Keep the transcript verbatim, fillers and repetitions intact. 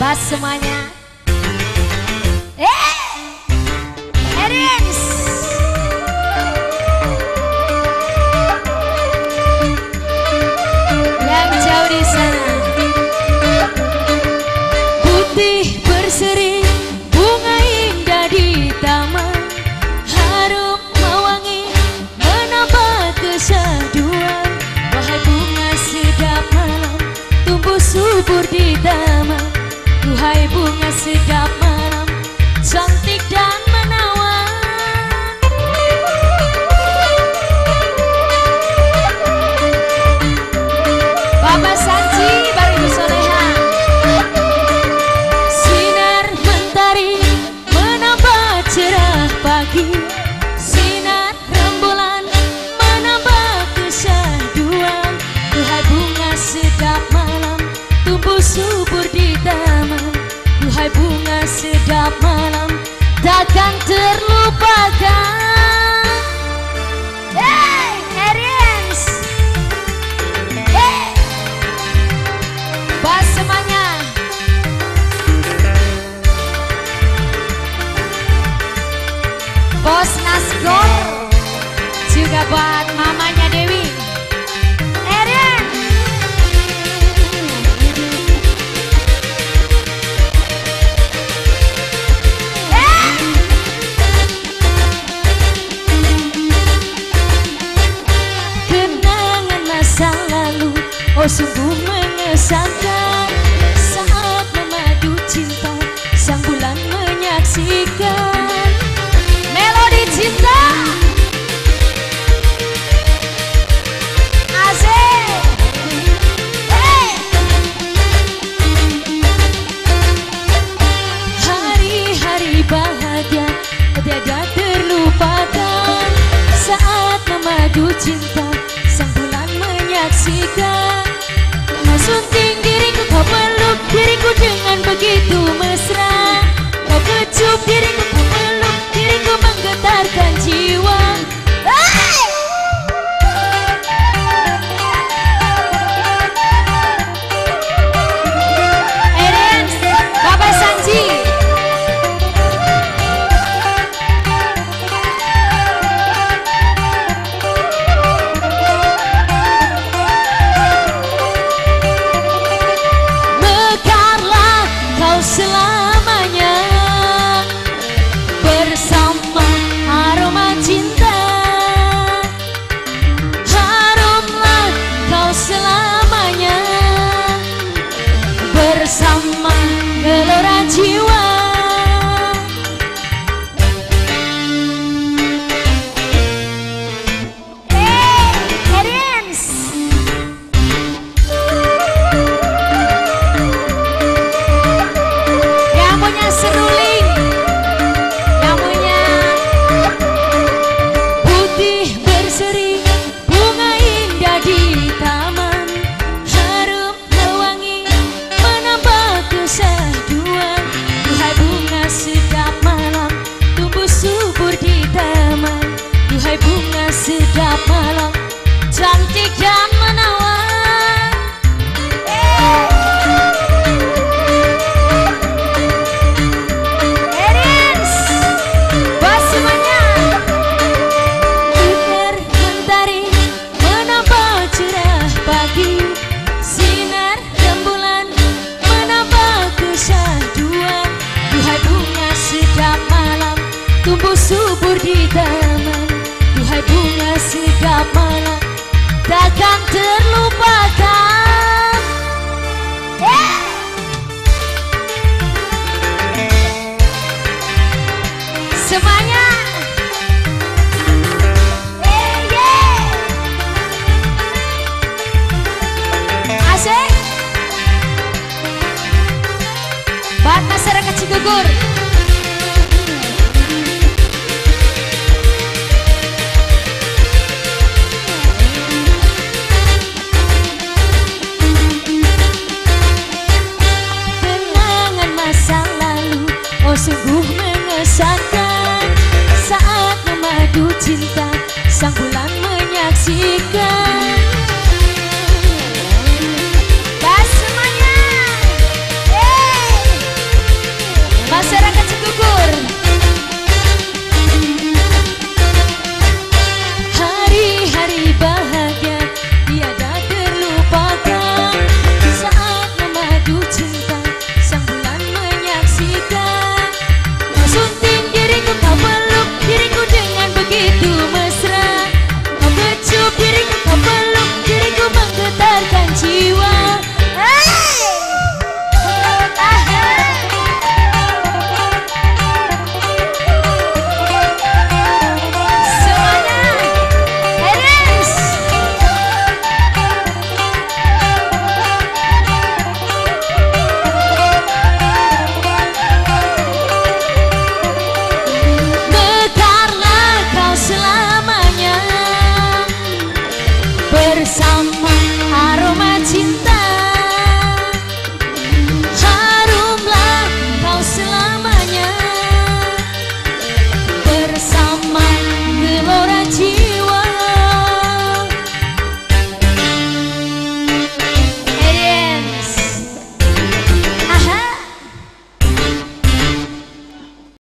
Pas semuanya. Eh, Erins. Yang jauh di sana. Putih berseri, bunga indah di taman, harum mewangi, menambah kesyahduan. Wahai bunga sedap malam, tumbuh subur di taman. Duhai bunga sedap malam, cantik dan menawan. Bapak Sanji, Baru Ibu Soleha. Sinar mentari menambah cerah pagi, sinar rembulan menambah kesyahduan. Duhai bunga sedap malam, tumbuh subur di taman. Duhai bunga sedap malam, takkan terlupakan. Hey, Arians. Hey, pas semuanya. Bos Nasgor juga buat mamanya Dewi. Arian. Masa lalu, oh sungguh mengesankan, saat memadu cinta, sang bulan menyaksikan melodi cinta. Asik. Hey. Hari-hari bahagia tiada terlupakan, saat memadu cinta, sang bulan menyaksikan. Kau sunting diriku, kau peluk diriku dengan begitu mesra. Kau kecup diriku, kau peluk diriku menggetarkan jiwa. Hey! Erens, Bapak Sanji. Selamanya bersama aroma cinta, harumlah kau selamanya bersama gelora jiwa. Seruling, namanya putih berseri, bunga indah di taman, harum mewangi, menambah kesyahduan. Duhai bunga sedap malam, tumbuh subur di taman. Duhai bunga sedap malam, cantik dan menawan. Sinar rembulan menambah kesyahduan. Duhai bunga sedap malam, tumbuh subur di taman. Duhai bunga sedap malam, takkan terlupakan. Yeah! Semuanya. Buat masyarakat Cigugur.